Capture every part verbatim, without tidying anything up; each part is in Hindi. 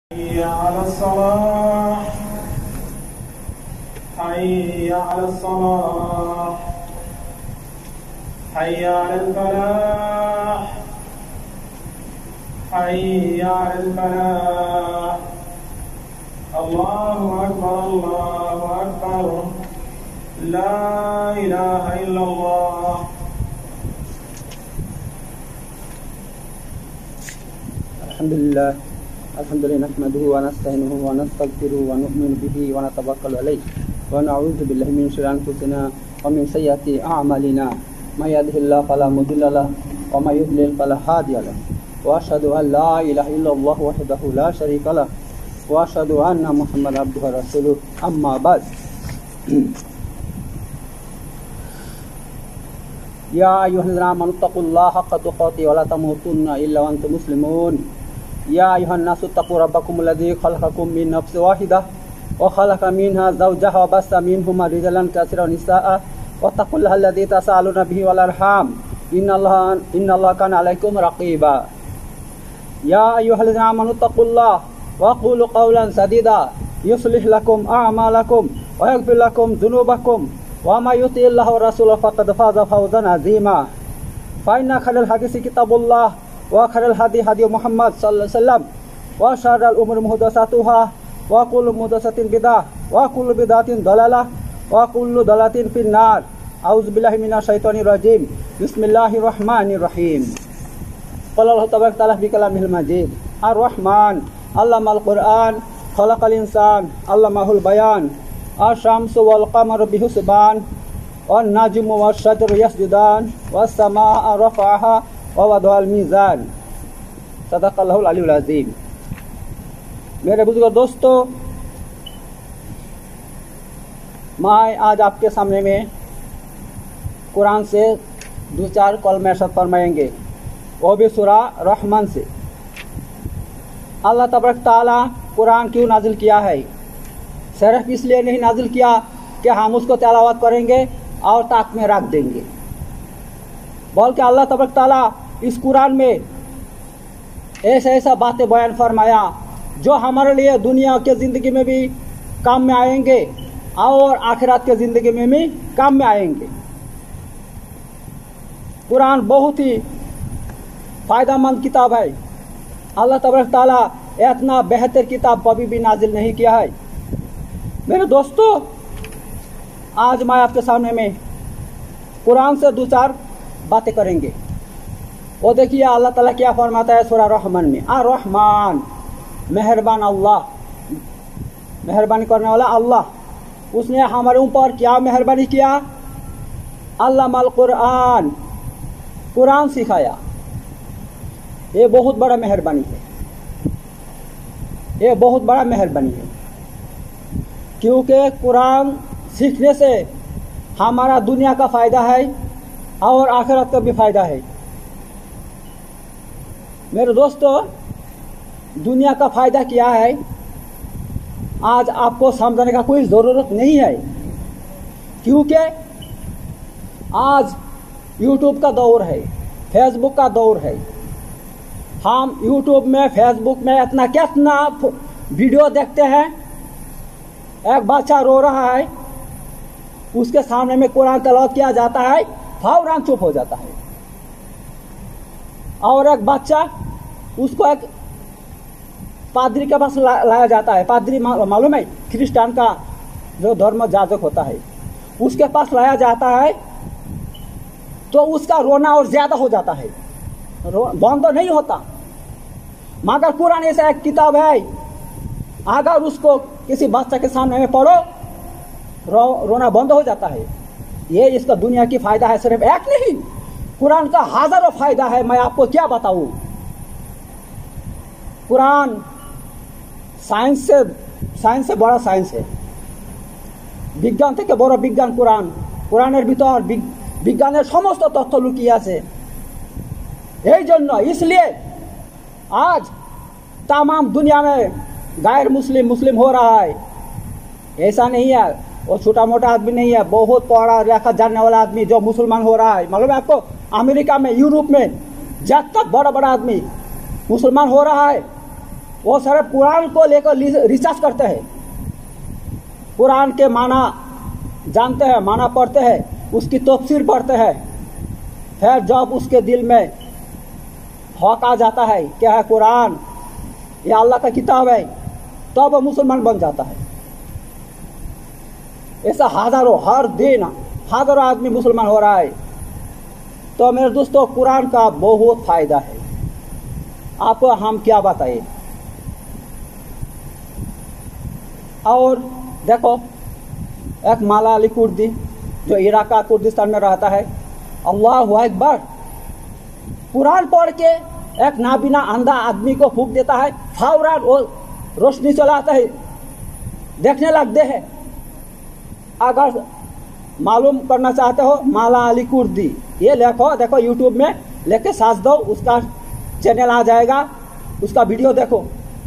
حي على الصلاة حي على الصلاة حي على الفلاح حي على الفلاح الله أكبر الله أكبر لا إله إلا الله الحمد لله الحمد لله نحمده ونستعينه ونستغفره ونؤمن به ونتوكل عليه ونعوذ بالله من شرور أنفسنا ومن سيئات أعمالنا من يهده الله فلا مضل له ومن يضلل فلا هادي له وأشهد أن لا إله إلا الله وحده لا شريك له وأشهد أن محمدا عبده ورسوله أما بعد يا أيها الذين آمنوا اتقوا الله حق تقاته ولا تموتن إلا وأنتم مسلمون يا أيها الناس اتقوا ربكم الذي خلقكم من نفس واحدة وخلق منها زوجها وبث منهما رجالا كثيرا ونساء واتقوا الله الذي تساءلون به والأرحام إن الله إن الله كان عليكم رقيبا يا أيها الذين آمنوا اتقوا الله وقولوا قولا سديدا يصلح لكم أعمالكم ويغفر لكم ذنوبكم وما يطع الله ورسوله فقد فاز فوزا عظيما فإن خير الحديث كتاب الله وخير الهدي هدي محمد صلى الله عليه وسلم وشر الأمور محدثاتها وكل محدثة بدعة وكل بدعة ضلالة وكل ضلالة في النار أعوذ بالله من الشيطان الرجيم بسم الله الرحمن الرحيم قال الله تبارك وتعالى في كلامه المجيد الرحمن علم القرآن خلق الإنسان علمه البيان الشمس والقمر بحسبان والنجم والشجر يسجدان والسماء رفعها ووضع الميزان सदक़ल्लाहुल अलीयुल अज़ीम। मेरे बुजुर्ग दोस्तों, मैं आज आपके सामने में कुरान से दो चार कलमे इरशाद फरमाएंगे, वो भी सूरा रहमान से। अल्लाह तबारक तआला कुरान क्यों नाजिल किया है? सिर्फ इसलिए नहीं नाजिल किया कि हम उसको तिलावत करेंगे और ताक में रख देंगे, बल्कि अल्लाह तबारक तआला इस कुरान में ऐसा ऐसा बातें बयान फरमाया जो हमारे लिए दुनिया के ज़िंदगी में भी काम में आएंगे और आखिरत के ज़िंदगी में भी काम में आएंगे। कुरान बहुत ही फ़ायदेमंद किताब है। अल्लाह तबारक तआला इतना बेहतर किताब कभी भी नाजिल नहीं किया है। मेरे दोस्तों, आज मैं आपके सामने में कुरान से दो चार बातें करेंगे। वो देखिए अल्लाह ताला क्या फरमाता है सूरा रहमान में। आ रहमान, मेहरबान अल्लाह, मेहरबानी करने वाला अल्लाह, उसने हमारे ऊपर क्या मेहरबानी किया? अल्लामल कुरान, कुरान सिखाया। ये बहुत बड़ा मेहरबानी है, ये बहुत बड़ा मेहरबानी है, क्योंकि कुरान सीखने से हमारा दुनिया का फ़ायदा है और आखिरत का भी फ़ायदा है। मेरे दोस्तों, दुनिया का फ़ायदा क्या है आज आपको समझने का कोई ज़रूरत नहीं है, क्योंकि आज यूट्यूब का दौर है, फेसबुक का दौर है। हम यूट्यूब में, फेसबुक में इतना कितना वीडियो देखते हैं। एक बच्चा रो रहा है, उसके सामने में कुरान तिलावत किया जाता है, फौरन चुप हो जाता है। और एक बच्चा, उसको एक पादरी के पास ला, लाया जाता है। पादरी मालूम है, क्रिश्चियन का जो धर्म जाजक होता है, उसके पास लाया जाता है तो उसका रोना और ज्यादा हो जाता है, बंद तो नहीं होता। मगर कुरान ऐसा एक किताब है, अगर उसको किसी बच्चा के सामने में पढ़ो, रो, रोना बंद हो जाता है। ये इसका दुनिया की फायदा है, सिर्फ एक नहीं, कुरान का हजारों फायदा है। मैं आपको क्या बताऊं? कुरान साइंस से साइंस से बड़ा साइंस है, विज्ञान থেকে বড় বিজ্ঞান কুরআন। কুরআনের ভিতর বিজ্ঞানের সমস্ত তথ্য লুকিয়ে আছে। এই জন্য इसलिए आज तमाम दुनिया में गैर मुस्लिम मुस्लिम हो रहा है। ऐसा नहीं है वो छोटा मोटा आदमी नहीं है, बहुत पढ़ा लिखा जानने वाला आदमी जो मुसलमान हो रहा है। मालूम है आपको, अमेरिका में, यूरोप में जब तक बड़ा बड़ा आदमी मुसलमान हो रहा है, वो सिर्फ कुरान को लेकर रिसर्च करते हैं, कुरान के माना जानते हैं, माना पढ़ते हैं, उसकी तफसीर पढ़ते हैं। फिर जब उसके दिल में हक आ जाता है क्या है कुरान, ये अल्लाह का किताब है, तब तो वो मुसलमान बन जाता है। ऐसा हजारों, हर दिन हजारों आदमी मुसलमान हो रहा है। तो मेरे दोस्तों, कुरान का बहुत फायदा है, आपको हम क्या बताएं। और देखो, एक माला अली कुर्दी जो इराक का कुर्दिस्तान में रहता है, अल्लाहु अकबर, कुरान पढ़ के एक नाबिना अंधा आदमी को फूंक देता है, फौरन वो रोशनी चलाता है, देखने लगते हैं। अगर मालूम करना चाहते हो, माला अली कुर्दी ये देखो, देखो यूट्यूब में लेके साथ दो, उसका चैनल आ जाएगा, उसका वीडियो देखो।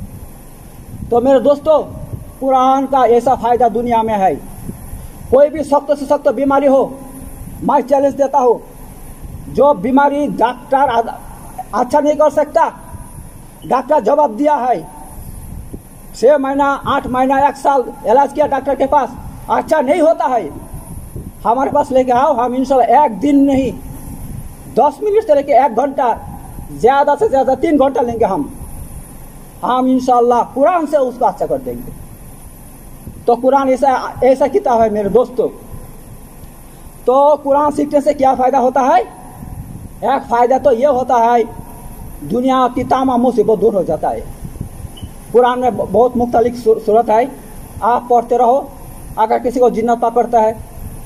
तो मेरे दोस्तों, कुरान का ऐसा फायदा दुनिया में है। कोई भी सख्त से सख्त बीमारी हो, मैं चैलेंज देता हूँ, जो बीमारी डॉक्टर अच्छा नहीं कर सकता, डॉक्टर जवाब दिया है, छः महीना आठ महीना एक साल इलाज किया डॉक्टर के पास, अच्छा नहीं होता है, हमारे पास लेके आओ, हम इंशाल्लाह एक दिन नहीं दस मिनट से लेके एक घंटा, ज़्यादा से ज़्यादा तीन घंटा लेंगे हम हम इंशाल्लाह कुरान से उसका अच्छा कर देंगे। तो कुरान ऐसा ऐसा किताब है मेरे दोस्तों। तो कुरान सीखने से क्या फ़ायदा होता है? एक फ़ायदा तो ये होता है, दुनिया की तमाम मुसीबत दूर हो जाता है। कुरान में बहुत मुख्तलिफ सूरत है, आप पढ़ते रहो। अगर किसी को जिन्नत पकड़ता है,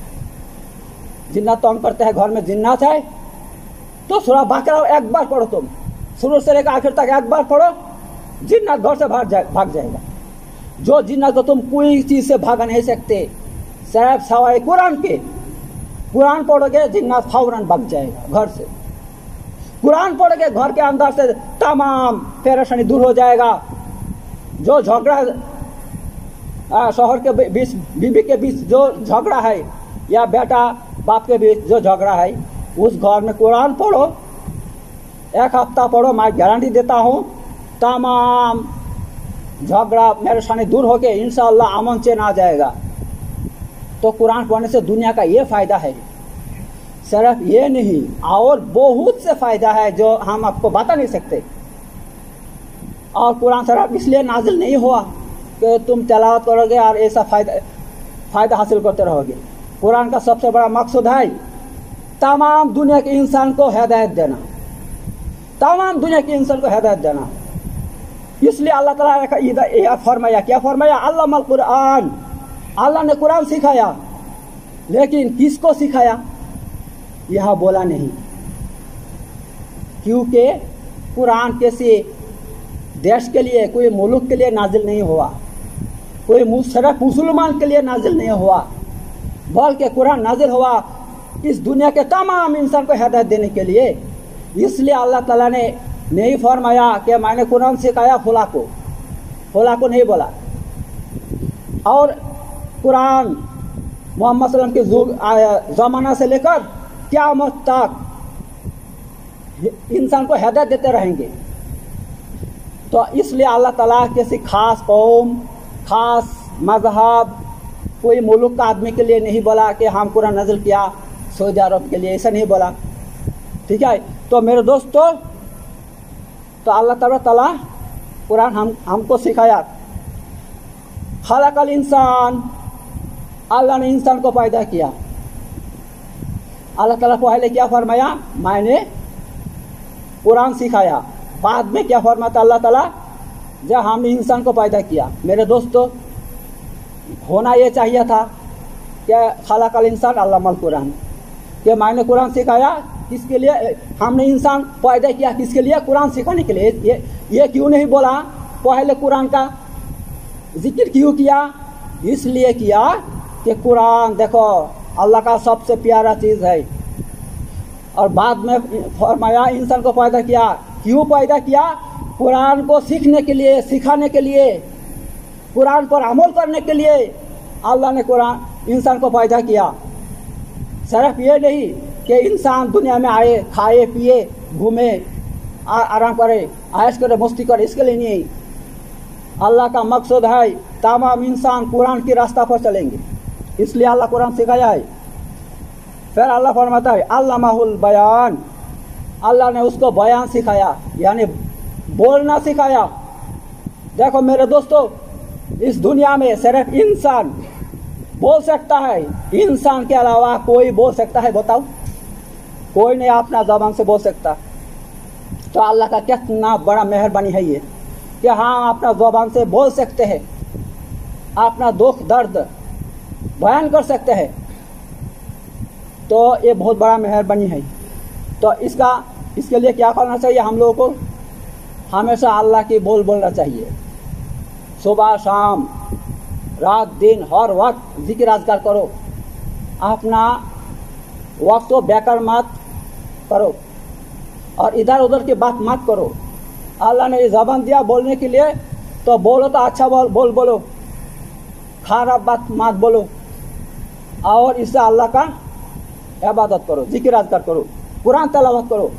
जिन्नत तंग करते हैं, घर में जिन्नत है, तो सूरह बकरा एक बार पढ़ो, तुम शुरू से लेकर आखिर तक एक बार पढ़ो, जिन्नत घर से भाग जाए भाग जाएगा। जो जिन्नत को तुम कोई चीज़ से भाग नहीं सकते, सिर्फ सवाए कुरान के, कुरान पढ़ोगे जिन्नत फौरन भाग जाएगा घर से। कुरान पढ़ोगे घर के अंदर से तमाम परेशानी दूर हो जाएगा। जो झगड़ा शोहर के बीच, बीवी के बीच जो झगड़ा है, या बेटा बाप के बीच जो झगड़ा है, उस घर में कुरान पढ़ो, एक हफ्ता पढ़ो, मैं गारंटी देता हूँ तमाम झगड़ा परेशानी दूर होके इंशाअल्लाह अमन चैन आ जाएगा। तो कुरान पढ़ने से दुनिया का ये फ़ायदा है, सिर्फ ये नहीं, और बहुत से फ़ायदा है जो हम आपको बता नहीं सकते। और कुरान सिर्फ इसलिए नाजिल नहीं हुआ कि तुम तिलावत करोगे और ऐसा फ़ायदा फ़ायदा हासिल करते रहोगे। कुरान का सबसे बड़ा मकसद है तमाम दुनिया के इंसान को हिदायत देना, तमाम दुनिया के इंसान को हिदायत देना। इसलिए अल्लाह ताला ने फरमाया, क्या फरमाया? अल्लामल कुरान, अल्लाह ने कुरान सिखाया। लेकिन किसको सिखाया यह बोला नहीं, क्योंकि कुरान किसी देश के लिए, कोई मुल्क के लिए नाजिल नहीं हुआ, कोई सिर्फ मुसलमान के लिए नाजिल नहीं हुआ, बल्कि कुरान नाजिल हुआ इस दुनिया के तमाम इंसान को हिदायत देने के लिए। इसलिए अल्लाह ताला ने नहीं फरमाया कि मैंने कुरान सिखाया फुला को, फुला को नहीं बोला। और कुरान मोहम्मद सल्लल्लाहु अलैहि वसल्लम के ज़माना से लेकर क़यामत तक इंसान को हिदायत देते रहेंगे। तो इसलिए अल्लाह ताला किसी खास कौम, खास मजहब, कोई मुल्क का आदमी के लिए नहीं बोला कि हम कुरान नाज़िल किया सऊदी अरब के लिए, ऐसा नहीं बोला। ठीक है। तो मेरे दोस्तों, तो अल्लाह ताला कुरान हम हमको सिखाया। खलकल इंसान, अल्लाह ने इंसान को पैदा किया। अल्लाह ताला पहले क्या फरमाया? मैंने कुरान सिखाया। बाद में क्या फरमाता अल्लाह ताला? जब हमने इंसान को पैदा किया। मेरे दोस्तों, होना ये चाहिए था कि खलकल इंसान अल्लामल कुरान, कि मैंने कुरान सिखाया। किसके लिए? हमने इंसान पैदा किया किसके लिए? कुरान सिखाने के लिए। ये ये क्यों नहीं बोला पहले कुरान का जिक्र क्यों किया? इसलिए किया कि कुरान देखो अल्लाह का सबसे प्यारा चीज़ है। और बाद में फरमाया इंसान को पैदा किया। क्यों पैदा किया? कुरान को सीखने के लिए, सिखाने के लिए, कुरान पर अमल करने के लिए अल्लाह ने कुरान इंसान को पैदा किया। सिर्फ ये नहीं कि इंसान दुनिया में आए, खाए पिए, घूमे, आराम करे, आयश करे, मस्ती करे, इसके लिए नहीं। अल्लाह का मकसद है तमाम इंसान कुरान के रास्ता पर चलेंगे, इसलिए अल्लाह कुरान सिखाया है। फिर अल्लाह फरमाता है अल्लामाहुल बयान, अल्लाह ने उसको बयान सिखाया, यानी बोलना सिखाया। देखो मेरे दोस्तों, इस दुनिया में सिर्फ इंसान बोल सकता है, इंसान के अलावा कोई बोल सकता है? बताओ, कोई नहीं अपना ज़बान से बोल सकता। तो अल्लाह का कितना बड़ा मेहरबानी है ये कि हाँ अपना ज़बान से बोल सकते हैं, अपना दुख दर्द बयान कर सकते हैं। तो ये बहुत बड़ा मेहरबानी है। तो इसका इसके लिए क्या करना चाहिए? हम लोगों को हमेशा अल्लाह की बोल बोलना चाहिए। सुबह शाम रात दिन हर वक्त जिक्र अज़कार करो, अपना वक्त को बेकार मत करो और इधर उधर की बात मत करो। अल्लाह ने ये ज़बान दिया बोलने के लिए, तो बोलो तो अच्छा बोल बोल बोलो, खराब बात मत बोलो, और इससे अल्लाह का इबादत करो, जिक्र अज़कार करो, कुरान तलावत करो।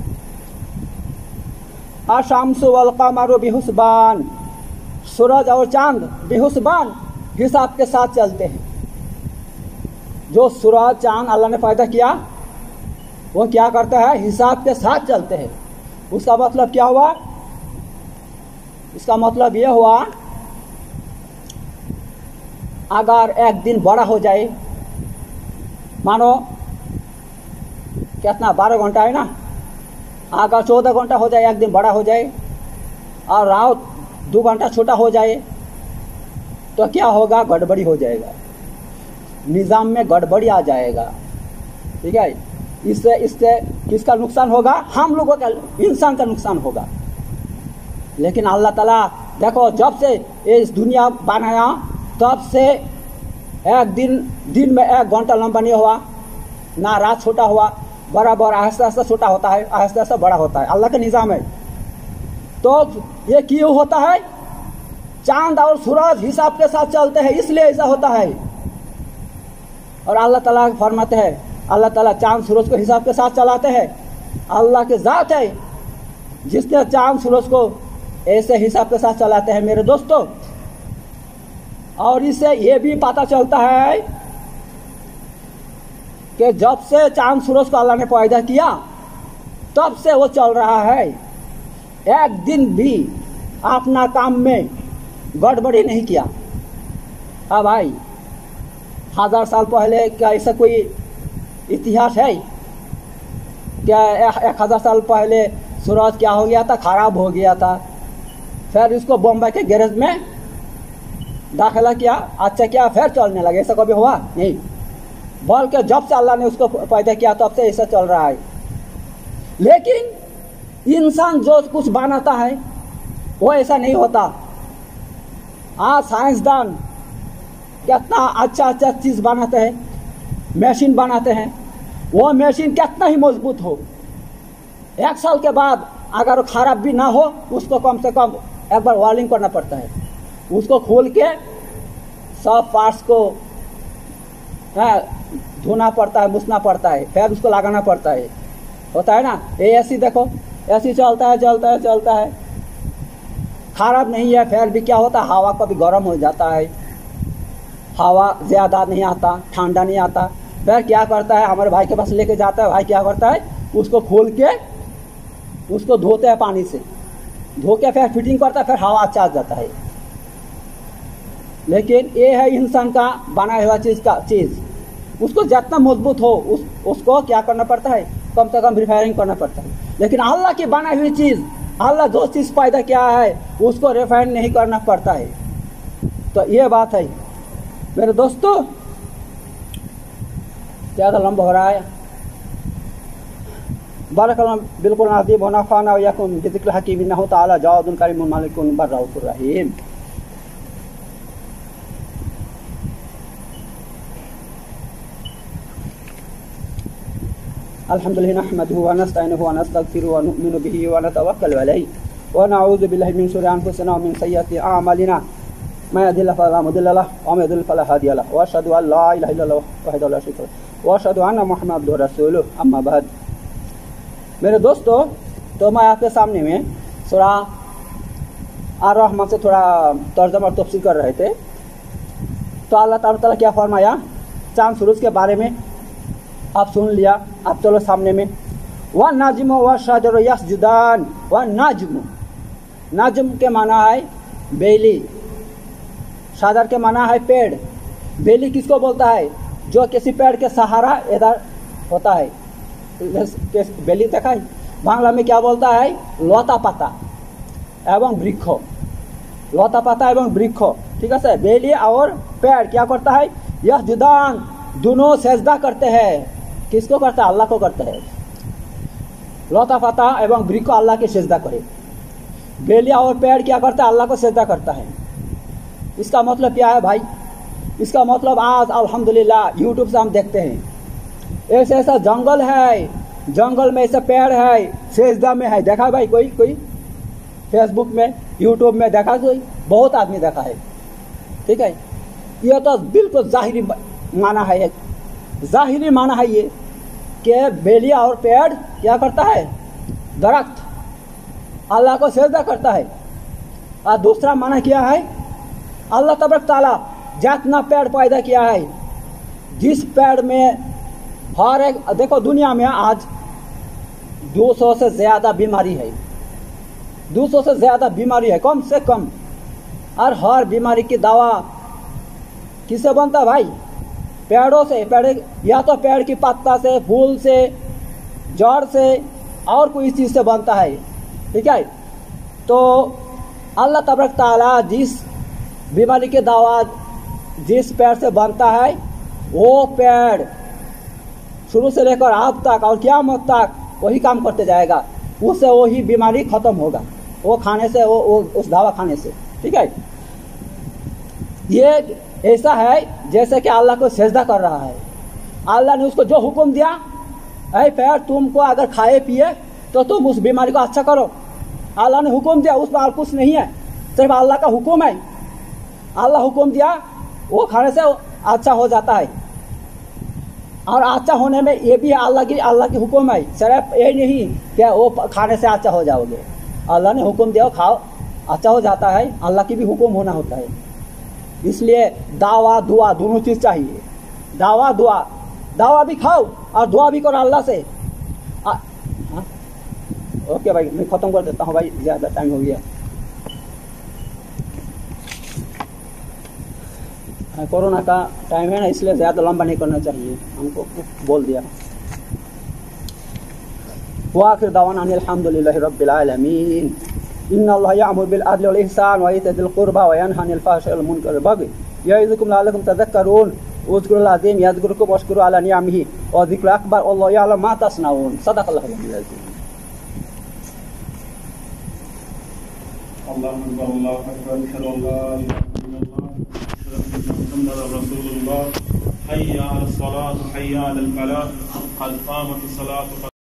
अशम्सु वल क़मरु बिहुस्बान, सूरज और चांद बिहुस्बान हिसाब के साथ चलते हैं। जो सूरज चांद अल्लाह ने पैदा किया वो क्या करता है? हिसाब के साथ चलते हैं। उसका मतलब क्या हुआ? इसका मतलब यह हुआ, अगर एक दिन बड़ा हो जाए, मानो कितना बारह घंटा है ना, अगर चौदह घंटा हो जाए, एक दिन बड़ा हो जाए, और रात दो घंटा छोटा हो जाए, तो क्या होगा? गड़बड़ी हो जाएगा, निज़ाम में गड़बड़ी आ जाएगा। ठीक है, इससे इससे किसका नुकसान होगा? हम लोगों का, इंसान का नुकसान होगा। लेकिन अल्लाह ताला देखो, जब से इस दुनिया बनाया तब से एक दिन दिन में एक घंटा लंबा नहीं हुआ, ना रात छोटा हुआ, बराबर आहिस्ता आहिस्ता छोटा होता है, आहिस्ता आहिस्ता बड़ा होता है। अल्लाह का निज़ाम है। तो ये क्यों होता है? चांद और सूरज हिसाब के साथ चलते हैं, इसलिए ऐसा होता है। और अल्लाह ताला फरमाते हैं, अल्लाह ताला चांद सूरज को हिसाब के साथ चलाते हैं। अल्लाह के ज़ात है जिसने चांद सूरज को ऐसे हिसाब के साथ चलाते हैं मेरे दोस्तों। और इससे ये भी पता चलता है कि जब से चांद सूरज को अल्लाह ने पैदा किया तब से वो चल रहा है। एक दिन भी अपना काम में गड़बड़ी नहीं किया। हाँ भाई, हजार साल पहले क्या ऐसा कोई इतिहास है क्या? एक हजार साल पहले सूरज क्या हो गया था? खराब हो गया था, फिर इसको बम्बई के गैरेज में दाखिला किया, अच्छा किया, फिर चलने लगे। ऐसा कभी हुआ नहीं। बल्कि जब से अल्लाह ने उसको पैदा किया तब से ऐसा चल रहा है। लेकिन इंसान जो कुछ बनाता है वो ऐसा नहीं होता। आज साइंसदान कितना अच्छा अच्छा चीज़ बनाते हैं, मशीन बनाते हैं, वो मशीन कितना ही मजबूत हो, एक साल के बाद अगर खराब भी ना हो, उसको कम से कम एक बार वायरिंग करना पड़ता है, उसको खोल के सब पार्ट्स को धोना पड़ता है, मुसना पड़ता है, फिर उसको लगाना पड़ता है। होता है ना, ये ऐसी देखो, ऐसी चलता है चलता है चलता है, खराब नहीं है, फिर भी क्या होता है? हवा कभी गर्म हो जाता है, हवा ज़्यादा नहीं आता, ठंडा नहीं आता। फिर क्या करता है? हमारे भाई के पास लेके जाता है, भाई क्या करता है? उसको खोल के उसको धोते हैं पानी से, धो के फिर फिटिंग करता है, फिर हवा अच्छा आ जाता है। लेकिन ये है इंसान का बनाया हुआ चीज़ का चीज़, उसको जितना मजबूत हो उस उसको क्या करना पड़ता है? कम से कम रिफायरिंग करना पड़ता है। लेकिन अल्लाह की बनाई हुई चीज़, अल्लाह जो चीज़ पैदा किया है उसको रिफाइन नहीं करना पड़ता है। तो ये बात है मेरे दोस्तों। ज़्यादा लंबा हो रहा है। बारकल्लाह बिल्कुल नाज़ीब होना फ़ाना यकुम बिज़िक्र हकीम इन्नहु तआला जावादुन करीमुन मालिकुन बर्रऊफुर रहीम। अल्हम्दुलिल्लाह नहमदुहु व नस्तईनुहु व नस्तगफिरुहु व नु'मिनु बिही व नतवक्कलु अलैहि व नऊज़ु बिल्लाहि मिन शुरूरि अनफुसिना व मिन सय्यिआति अअमालिना मैं यहदिहिल्लाहु फला मुदिल्ल लहु व मैं युद्लिल फला हादिय लहु व अशहदु अन ला इलाहा इल्लल्लाह वहदहु ला शरीका लहु व अशहदु अन्ना मुहम्मदन अब्दुहु व रसूलुहु अम्मा बाद। मेरे दोस्तों, तो मैं आपके सामने में सूरा आर रहमान से थोड़ा तर्जमा और तफसीर कर रहे थे, तो अल्लाह ताला क्या फरमाया चांद सूरज के बारे में आप सुन लिया। आप चलो सामने में, व नाजिम व शाजर यस्जुदान, व नाजम, नाजम के माना है बेली, शाजर के माना है पेड़। बेली किसको बोलता है? जो किसी पेड़ के सहारा इधर होता है, बेली देखा है। बांग्ला में क्या बोलता है? लता पाता एवं वृक्ष, लता पाता एवं वृक्ष, ठीक है। बेली और पेड़ क्या करता है? यह जुदान, दोनों सजदा करते हैं। किसको करता है? अल्लाह को करते हैं। लता पाता एवं वृक्ष अल्लाह के सजदा करे, बेली और पेड़ क्या करता है? अल्लाह को सजदा करता है। इसका मतलब क्या है भाई? इसका मतलब आज अल्हम्दुलिल्लाह यूट्यूब से हम देखते हैं ऐसा ऐसा जंगल है, जंगल में ऐसा पेड़ है सजदा में है। देखा भाई कोई कोई फेसबुक में यूट्यूब में देखा? कोई बहुत आदमी देखा है, ठीक है। ये तो बिल्कुल जाहिरी माना है, एक जाहिरी माना है ये कि बेली और पेड़ क्या करता है? दरख्त अल्लाह को सजदा करता है। और दूसरा माना क्या है? अल्लाह तबारक ताला जितना पेड़ पैदा किया है, जिस पेड़ में हर एक, देखो दुनिया में आज दो सौ से ज़्यादा बीमारी है, दो सौ से ज़्यादा बीमारी है कम से कम। और हर बीमारी की दवा किससे बनता है भाई? पेड़ों से। पेड़ या तो पेड़ की पत्ता से, फूल से, जड़ से और कोई चीज़ से बनता है, ठीक है। तो अल्लाह तबारक ताला जिस बीमारी की दवा जिस पेड़ से बनता है, वो पेड़ शुरू से लेकर अब तक और क़यामत तक वही काम करते जाएगा, उससे वही बीमारी खत्म होगा, वो खाने से, वो, वो उस दवा खाने से, ठीक है। ये ऐसा है जैसे कि अल्लाह को सजदा कर रहा है। अल्लाह ने उसको जो हुक्म दिया, ऐ पेड़ तुमको अगर खाए पिए तो तुम उस बीमारी को अच्छा करो, अल्लाह ने हुक्म दिया, उसमें और कुछ नहीं है, सिर्फ अल्लाह का हुक्म है। अल्लाह हुक्म दिया, वो खाने से अच्छा हो जाता है। और अच्छा होने में ये भी अल्लाह की अल्लाह की हुक्म है, सिर्फ ये नहीं कि वो खाने से अच्छा हो जाओगे। अल्लाह ने हुक्म दिया खाओ, अच्छा हो जाता है, अल्लाह की भी हुक्म होना होता है। इसलिए दावा दुआ दोनों चीज़ चाहिए। दावा दुआ, दावा भी खाओ और दुआ भी करो अल्लाह से। आ, हाँ? ओके भाई, मैं ख़त्म कर देता हूँ भाई, ज़्यादा टाइम हो गया। कोरोना का टाइम है ना, इसलिए ज़्यादा लंबा नहीं करना चाहिए, हमको बोल दिया। वाखिर दावाना अनिल हम्दुलिल्लाहि रब्बिल आलमीन। इन्नल्लाह यअमुरु बिल अदलि वल इहसान व ईताइल क़ुरबा व यनहा अनिल फ़हशाइ वल मुनकरि वल बग़य यइज़ुकुम लअल्लकुम तज़क्करून। उज़्कुरुल अज़ीम यज़्कुरुकुम वश्कुरू अला निअमिही व ज़िक्रुल अकबर वल्लाहु यअलमु मा तस्नऊन। सदक़ल्लाहुल अज़ीम। अल्लाहु अकबर, अल्लाहु अकबर, अशहदु अन ला इलाहा इल्लल्लाह रसूलुल्लाह। हय्या अलस सलात हय्या अलल फलाह, क़द क़ामतिस सलात।